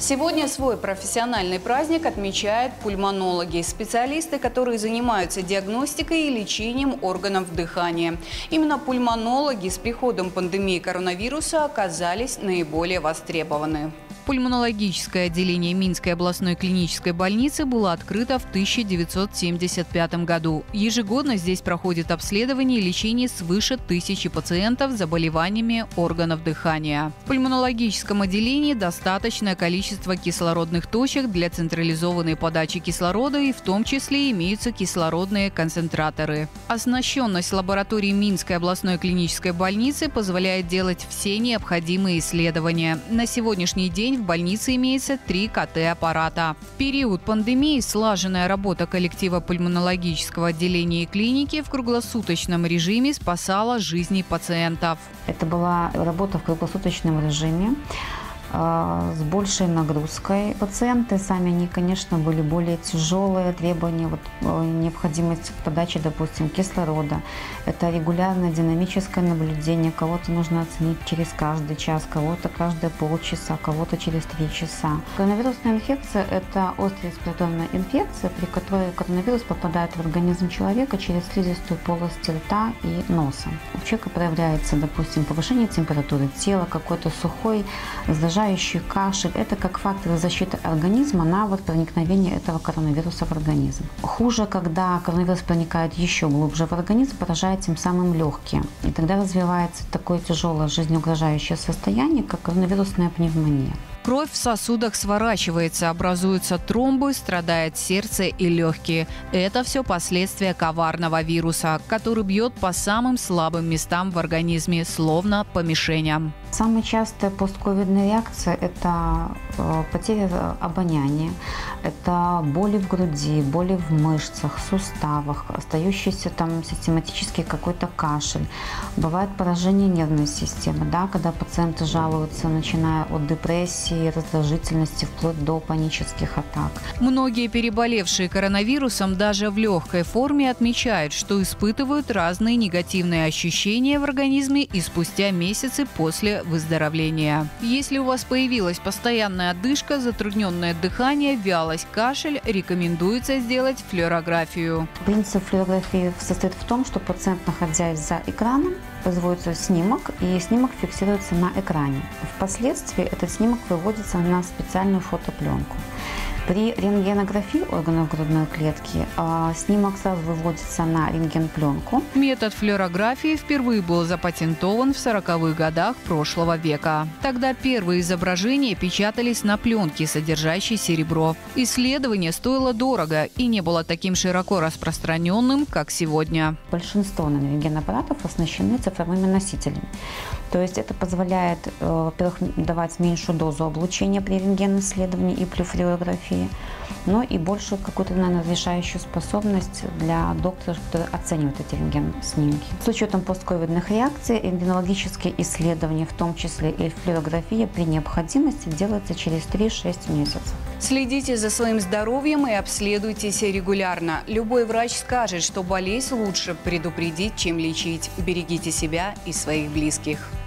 Сегодня свой профессиональный праздник отмечают пульмонологи – специалисты, которые занимаются диагностикой и лечением органов дыхания. Именно пульмонологи с приходом пандемии коронавируса оказались наиболее востребованы. Пульмонологическое отделение Минской областной клинической больницы было открыто в 1975 году. Ежегодно здесь проходит обследование и лечение свыше 1000 пациентов с заболеваниями органов дыхания. В пульмонологическом отделении достаточное количество кислородных точек для централизованной подачи кислорода, и в том числе имеются кислородные концентраторы. Оснащенность лаборатории Минской областной клинической больницы позволяет делать все необходимые исследования. На сегодняшний день в больнице имеется 3 КТ-аппарата. В период пандемии слаженная работа коллектива пульмонологического отделения и клиники в круглосуточном режиме спасала жизни пациентов. Это была работа в круглосуточном режиме с большей нагрузкой. Пациенты сами, они, конечно, были более тяжелые, требования, необходимость подачи, допустим, кислорода. Это регулярное динамическое наблюдение. Кого-то нужно оценить через каждый час, кого-то каждые полчаса, кого-то через 3 часа. Коронавирусная инфекция – это острая респираторная инфекция, при которой коронавирус попадает в организм человека через слизистую полость рта и носа. У человека проявляется, допустим, повышение температуры тела, какой-то сухой, раздражающий кашель. Это как фактор защиты организма на проникновение этого коронавируса в организм. Хуже, когда коронавирус проникает еще глубже в организм, поражает тем самым легкие. И тогда развивается такое тяжелое жизнеугрожающее состояние, как коронавирусная пневмония. Кровь в сосудах сворачивается, образуются тромбы, страдает сердце и легкие. Это все последствия коварного вируса, который бьет по самым слабым местам в организме, словно по мишеням. Самая частая постковидная реакция – это потеря обоняния, это боли в груди, боли в мышцах, суставах, остающийся там систематический какой-то кашель. Бывает поражение нервной системы, да, когда пациенты жалуются, начиная от депрессии, раздражительности, вплоть до панических атак. Многие переболевшие коронавирусом даже в легкой форме отмечают, что испытывают разные негативные ощущения в организме и спустя месяцы после выздоровления. Если у вас появилась постоянная одышка, затрудненное дыхание, вялость, кашель, рекомендуется сделать флюорографию. Принцип флюорографии состоит в том, что пациент, находясь за экраном, производится снимок, и снимок фиксируется на экране. Впоследствии этот снимок выводится на специальную фотопленку. При рентгенографии органов грудной клетки снимок сразу выводится на рентгенпленку. Метод флюорографии впервые был запатентован в 40-х годах прошлого века. Тогда первые изображения печатались на пленке, содержащей серебро. Исследование стоило дорого и не было таким широко распространенным, как сегодня. Большинство рентгенаппаратов оснащены цифровыми носителями. То есть это позволяет, во-первых, давать меньшую дозу облучения при рентген-исследовании и при флюорографии, но и больше какую-то, наверное, решающую способность для доктора, который оценивает эти рентген-снимки. С учетом постковидных реакций рентгенологические исследования, в том числе и флюорография, при необходимости делаются через 3-6 месяцев. Следите за своим здоровьем и обследуйтесь регулярно. Любой врач скажет, что болезнь лучше предупредить, чем лечить. Берегите себя и своих близких.